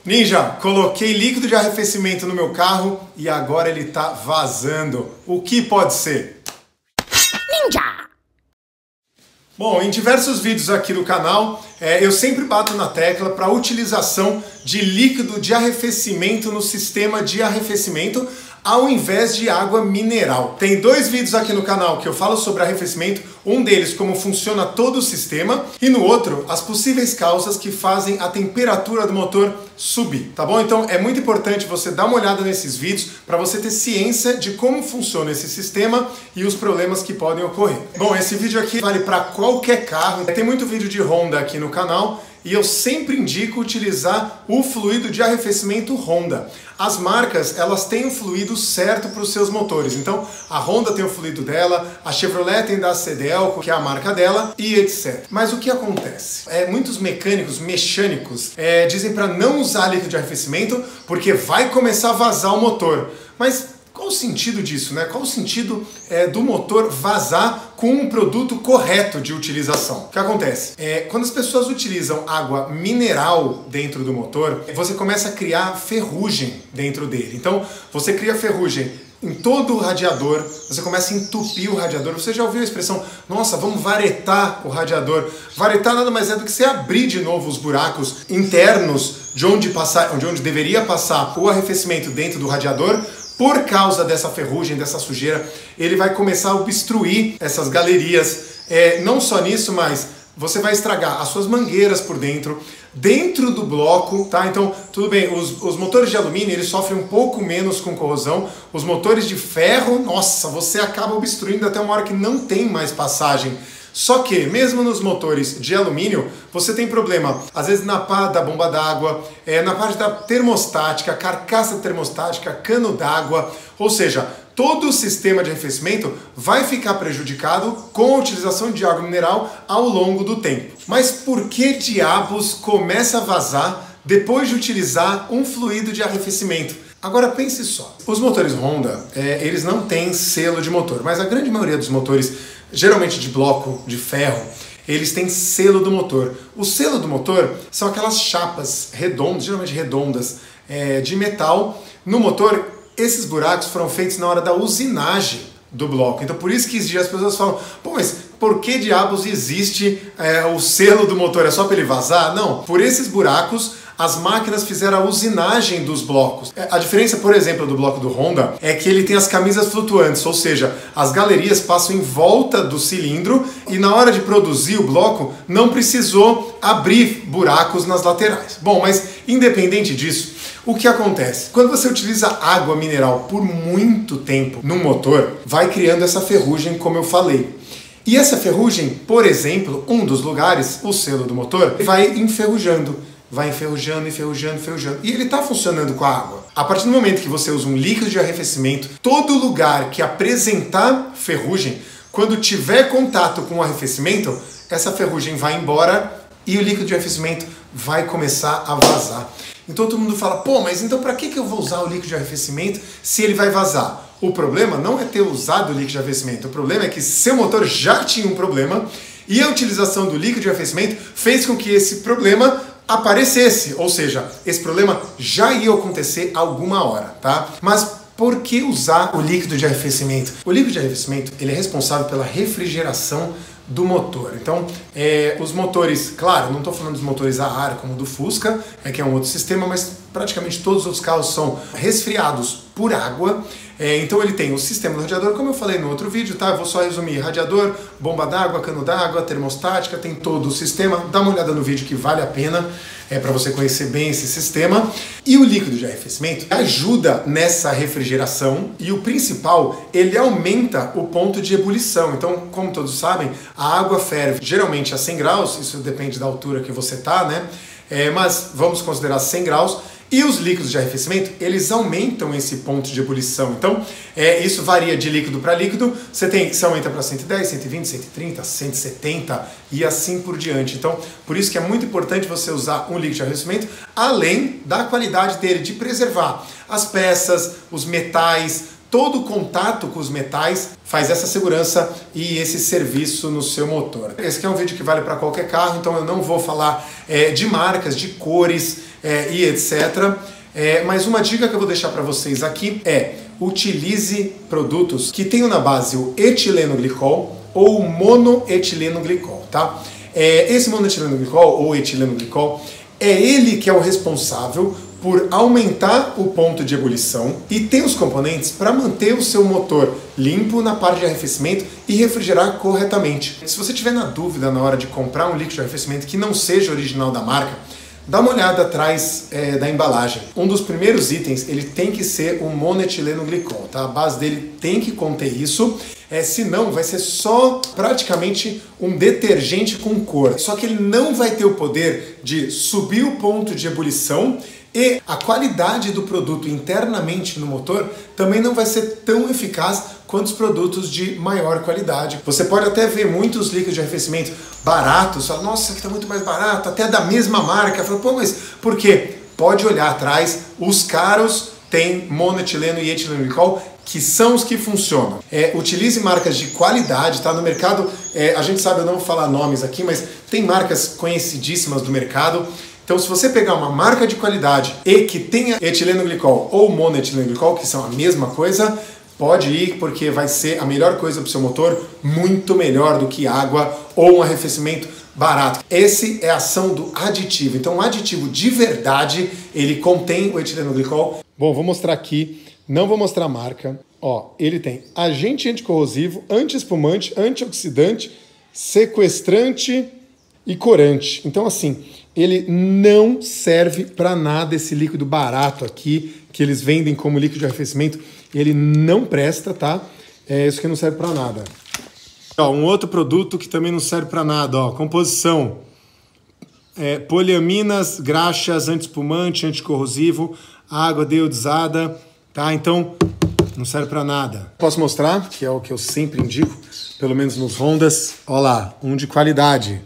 Ninja, coloquei líquido de arrefecimento no meu carro e agora ele tá vazando. O que pode ser? Ninja! Bom, em diversos vídeos aqui do canal, eu sempre bato na tecla para a utilização de líquido de arrefecimento no sistema de arrefecimento ao invés de água mineral. Tem dois vídeos aqui no canal que eu falo sobre arrefecimento, um deles como funciona todo o sistema e no outro as possíveis causas que fazem a temperatura do motor subir, tá bom? Então é muito importante você dar uma olhada nesses vídeos para você ter ciência de como funciona esse sistema e os problemas que podem ocorrer. Bom, esse vídeo aqui vale para qualquer carro, tem muito vídeo de Honda aqui no canal e eu sempre indico utilizar o fluido de arrefecimento Honda. As marcas, elas têm o fluido certo para os seus motores. Então, a Honda tem o fluido dela, a Chevrolet tem da Cedelco, que é a marca dela, e etc. Mas o que acontece? Muitos mecânicos dizem para não usar líquido de arrefecimento porque vai começar a vazar o motor. Mas qual o sentido disso, né? Qual o sentido do motor vazar com um produto correto de utilização? O que acontece? Quando as pessoas utilizam água mineral dentro do motor, você começa a criar ferrugem dentro dele. Então, você cria ferrugem em todo o radiador, você começa a entupir o radiador. Você já ouviu a expressão, nossa, vamos varetar o radiador? Varetar nada mais é do que você abrir de novo os buracos internos de onde deveria passar o arrefecimento dentro do radiador. Por causa dessa ferrugem, dessa sujeira, ele vai começar a obstruir essas galerias. Não só nisso, mas você vai estragar as suas mangueiras por dentro do bloco, tá? Então, tudo bem, os motores de alumínio, eles sofrem um pouco menos com corrosão. Os motores de ferro, nossa, você acaba obstruindo até uma hora que não tem mais passagem. Só que, mesmo nos motores de alumínio, você tem problema, às vezes na parte da bomba d'água, na parte da termostática, carcaça termostática, cano d'água, ou seja, todo o sistema de arrefecimento vai ficar prejudicado com a utilização de água mineral ao longo do tempo. Mas por que diabos começa a vazar depois de utilizar um fluido de arrefecimento? Agora pense só, os motores Honda, eles não têm selo de motor, mas a grande maioria dos motores, geralmente de bloco, de ferro, eles têm selo do motor. O selo do motor são aquelas chapas redondas, geralmente redondas, de metal. No motor, esses buracos foram feitos na hora da usinagem do bloco. Então por isso que as pessoas falam, pô, mas por que diabos existe o selo do motor? É só para ele vazar? Não, por esses buracos as máquinas fizeram a usinagem dos blocos. A diferença, por exemplo, do bloco do Honda é que ele tem as camisas flutuantes, ou seja, as galerias passam em volta do cilindro e na hora de produzir o bloco não precisou abrir buracos nas laterais. Bom, mas independente disso, o que acontece? Quando você utiliza água mineral por muito tempo no motor, vai criando essa ferrugem, como eu falei. E essa ferrugem, por exemplo, um dos lugares, o selo do motor, vai enferrujando. Vai enferrujando. E ele está funcionando com a água. A partir do momento que você usa um líquido de arrefecimento, todo lugar que apresentar ferrugem, quando tiver contato com o arrefecimento, essa ferrugem vai embora e o líquido de arrefecimento vai começar a vazar. Então todo mundo fala, pô, mas então para que eu vou usar o líquido de arrefecimento se ele vai vazar? O problema não é ter usado o líquido de arrefecimento, o problema é que seu motor já tinha um problema e a utilização do líquido de arrefecimento fez com que esse problema aparecesse, ou seja, esse problema já ia acontecer alguma hora, tá? Mas por que usar o líquido de arrefecimento? O líquido de arrefecimento, ele é responsável pela refrigeração do motor. Então, os motores, claro, não estou falando dos motores a ar como o do Fusca, que é um outro sistema, mas praticamente todos os outros carros são resfriados por água. Então ele tem o sistema do radiador, como eu falei no outro vídeo, tá? Eu vou só resumir: radiador, bomba d'água, cano d'água, termostática, tem todo o sistema. Dá uma olhada no vídeo que vale a pena, para você conhecer bem esse sistema. E o líquido de arrefecimento ajuda nessa refrigeração e o principal, ele aumenta o ponto de ebulição. Então, como todos sabem, a água ferve geralmente a 100 graus, isso depende da altura que você tá, né? Mas vamos considerar 100 graus. E os líquidos de arrefecimento, eles aumentam esse ponto de ebulição. Então, isso varia de líquido para líquido. Você aumenta para 110, 120, 130, 170 e assim por diante. Então, por isso que é muito importante você usar um líquido de arrefecimento, além da qualidade dele, de preservar as peças, os metais, todo contato com os metais faz essa segurança e esse serviço no seu motor. Esse aqui é um vídeo que vale para qualquer carro, então eu não vou falar de marcas, de cores e etc. Mas uma dica que eu vou deixar para vocês aqui é: utilize produtos que tenham na base o etileno glicol ou o monoetileno glicol, tá? Esse monoetileno glicol ou etileno glicol é ele que é o responsável por aumentar o ponto de ebulição e tem os componentes para manter o seu motor limpo na parte de arrefecimento e refrigerar corretamente. Se você tiver na dúvida na hora de comprar um líquido de arrefecimento que não seja original da marca, dá uma olhada atrás da embalagem. Um dos primeiros itens, ele tem que ser o monoetileno glicol, tá? A base dele tem que conter isso, senão vai ser só praticamente um detergente com cor. Só que ele não vai ter o poder de subir o ponto de ebulição e a qualidade do produto internamente no motor também não vai ser tão eficaz quanto os produtos de maior qualidade. Você pode até ver muitos líquidos de arrefecimento baratos, fala, nossa, isso aqui está muito mais barato, até da mesma marca. Fala, pô, mas por quê? Pode olhar atrás, os caros têm monoetileno e etileno glicol, que são os que funcionam. Utilize marcas de qualidade, tá? No mercado, a gente sabe, eu não vou falar nomes aqui, mas tem marcas conhecidíssimas do mercado. Então, se você pegar uma marca de qualidade e que tenha etileno glicol ou monoetileno glicol, que são a mesma coisa, pode ir, porque vai ser a melhor coisa para o seu motor, muito melhor do que água ou um arrefecimento barato. Essa é a ação do aditivo. Então, o aditivo de verdade, ele contém o etileno glicol. Bom, vou mostrar aqui, não vou mostrar a marca. Ó, ele tem agente anticorrosivo, anti-espumante, antioxidante, sequestrante e corante. Então, assim, ele não serve para nada, esse líquido barato aqui, que eles vendem como líquido de arrefecimento. Ele não presta, tá? Isso aqui não serve para nada. Ó, um outro produto que também não serve para nada, ó, composição. Poliaminas, graxas, anti-espumante, anticorrosivo, água deodizada, tá? Então, não serve para nada. Posso mostrar, que é o que eu sempre indico, pelo menos nos Hondas. Ó lá, um de qualidade.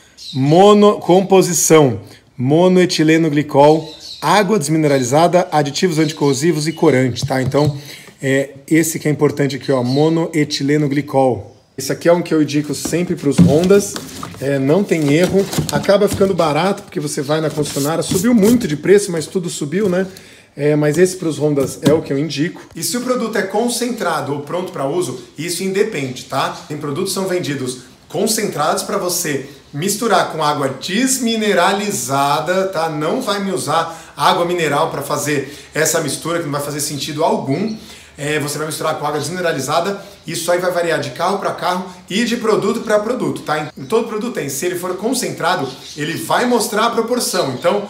Composição, monoetileno glicol, água desmineralizada, aditivos anticorrosivos e corante, tá? Então, esse que é importante aqui, ó, monoetileno glicol. Esse aqui é um que eu indico sempre para os Hondas, não tem erro, acaba ficando barato porque você vai na concessionária, subiu muito de preço, mas tudo subiu, né? Mas esse para os Hondas é o que eu indico. E se o produto é concentrado ou pronto para uso, isso independe, tá? Tem produtos que são vendidos concentrados para você misturar com água desmineralizada, tá? Não vai me usar água mineral para fazer essa mistura, que não vai fazer sentido algum. Você vai misturar com água desmineralizada, isso aí vai variar de carro para carro e de produto para produto, tá? Em todo produto tem, se ele for concentrado, ele vai mostrar a proporção. Então,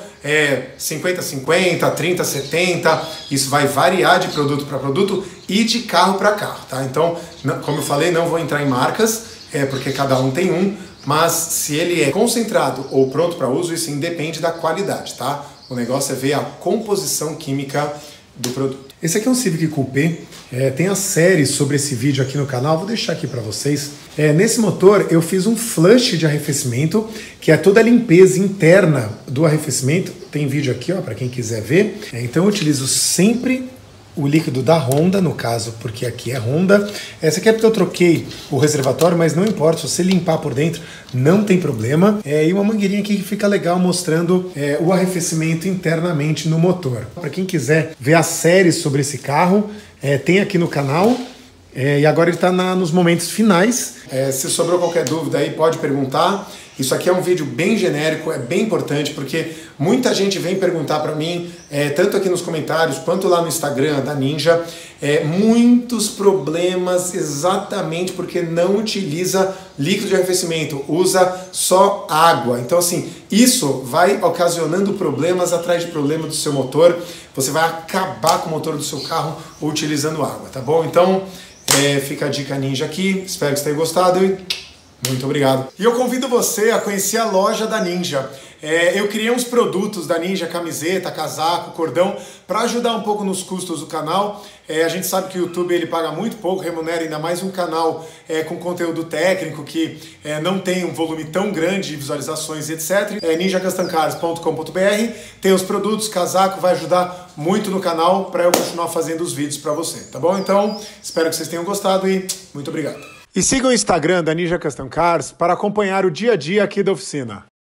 50-50, 30-70, isso vai variar de produto para produto e de carro para carro, tá? Então, como eu falei, não vou entrar em marcas, porque cada um tem um, mas se ele é concentrado ou pronto para uso, isso independe da qualidade, tá? O negócio é ver a composição química do produto. Esse aqui é um Civic Coupé, tem a série sobre esse vídeo aqui no canal, vou deixar aqui para vocês. Nesse motor eu fiz um flush de arrefecimento, que é toda a limpeza interna do arrefecimento, tem vídeo aqui, ó, para quem quiser ver. Então eu utilizo sempre o líquido da Honda, no caso, porque aqui é Honda. Essa aqui é porque eu troquei o reservatório, mas não importa, se você limpar por dentro, não tem problema. E uma mangueirinha aqui que fica legal, mostrando o arrefecimento internamente no motor. Para quem quiser ver a série sobre esse carro, tem aqui no canal. E agora ele está nos momentos finais. Se sobrou qualquer dúvida aí, pode perguntar. Isso aqui é um vídeo bem genérico, é bem importante, porque muita gente vem perguntar para mim, tanto aqui nos comentários, quanto lá no Instagram da Ninja, muitos problemas exatamente porque não utiliza líquido de arrefecimento, usa só água. Então, assim, isso vai ocasionando problemas atrás de problema do seu motor. Você vai acabar com o motor do seu carro utilizando água, tá bom? Então, fica a dica Ninja aqui, espero que você tenha gostado e Muito obrigado. E eu convido você a conhecer a loja da Ninja. Eu criei uns produtos da Ninja, camiseta, casaco, cordão, para ajudar um pouco nos custos do canal. A gente sabe que o YouTube ele paga muito pouco, remunera ainda mais um canal com conteúdo técnico que não tem um volume tão grande de visualizações, etc. ninjacustomcars.com.br, tem os produtos, casaco, vai ajudar muito no canal para eu continuar fazendo os vídeos para você, tá bom? Então, espero que vocês tenham gostado e muito obrigado. E siga o Instagram da Ninja Custom Cars para acompanhar o dia a dia aqui da oficina.